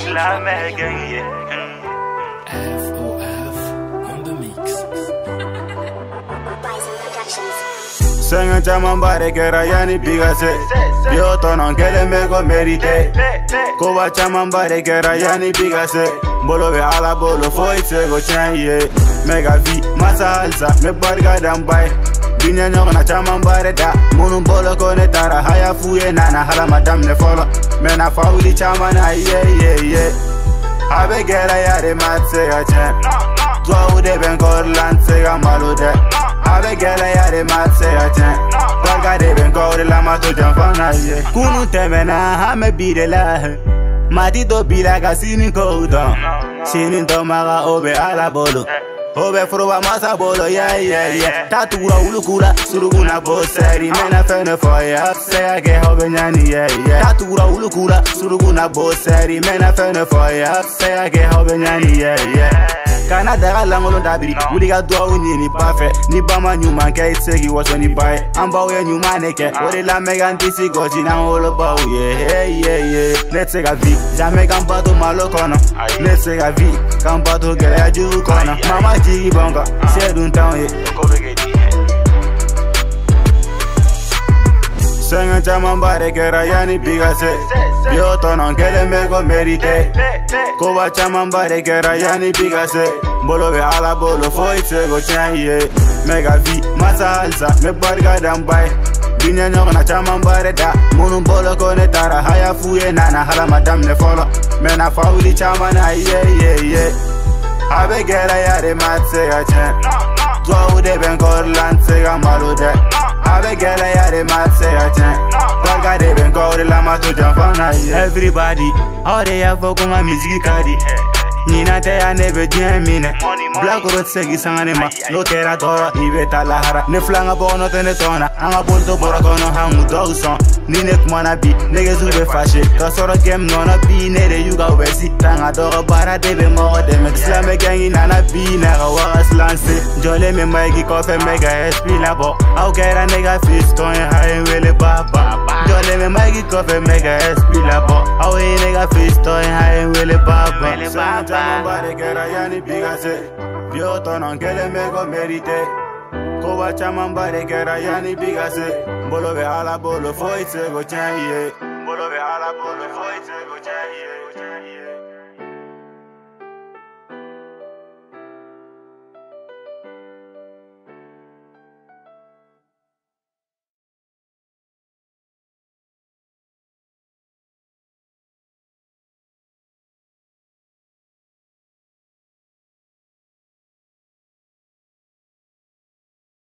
La Megan, FOF on the mix. Senga chaman bare kera yani pigase. Yo tonon kele mego merite. Koba chaman bare kera yani pigase. Bolo be ala bolo foi sego chanye. Mega vi masa alza me barga dambai. Binya nyoko na chaman bare da. Munu bolo kone tara haya fuye nana hala madam ne follow. Mena fauli chaman yeah. Habe gera yare matse ya chen. Twa ude ben korlan se ga malude. Habe gera yare matse ya chen. Barga de ben kore la mato jamfana ye. Kunu temena hame bide la. Mati do bila ka sini kodo. Sini do maga obe ala bolo. Obe froba masa bolo yeah. Tatura ulukula suruguna boseri mena fene foya say ge hobe nyani yeah. Tatura ulukula suruguna boseri mena fene foya say ge hobe nyani yeah. Kana daga langolo dabiri uliga do ni pafe ni bama nyuma kai segi waso ni bai amba we nyuma neke ore la mega ndisi goji na holo ba yeah. Let's take a V jamais kambato malokono let's take a V kambato gele ju kono mama ji bonga sedun town ye Senga chaman bare kera yani pigase. Yo tonon kele mego merite. Koba chaman bare kera yani pigase. Bolo be ala bolo foi sego chanye. Mega vi masa alza me barga dambai. Binya nyoko na chaman bare da. Munu bolo kone tara haya fuye nana hala madam ne follow. Mena fauli chaman yeah. Habe gera yare matse ya chen. Twa ude ben korlan se ga malude. Habe gera yare matse ya chen. Barga de ben kore la mato jamfana ye. Everybody, all they have for kunga music kadi. Nina te ya nebe jemine. Black road segi sangane ma. No kera dora ibe talahara. Ne flanga bono tene tona. Anga bolto bora kono hangu dogson. Nine kumana bi nege zube fashe. Kasoro game nona bi nere yuga wesi. Tanga dora bara debe mogo deme. Slame gangi nana bi nega wagas lance. Jole me maigi kofe mega SP labo. Au kera nega fiston hae wele baba. Jole me maigi kofe mega SP labo. Au nega fiston hae wele baba. Bare kera yani pigase. Yo tonon kele mego merite. Koba chaman bare kera yani pigase. Bolo be ala bolo foi sego chanye. Bolo be ala bolo foi sego chanye.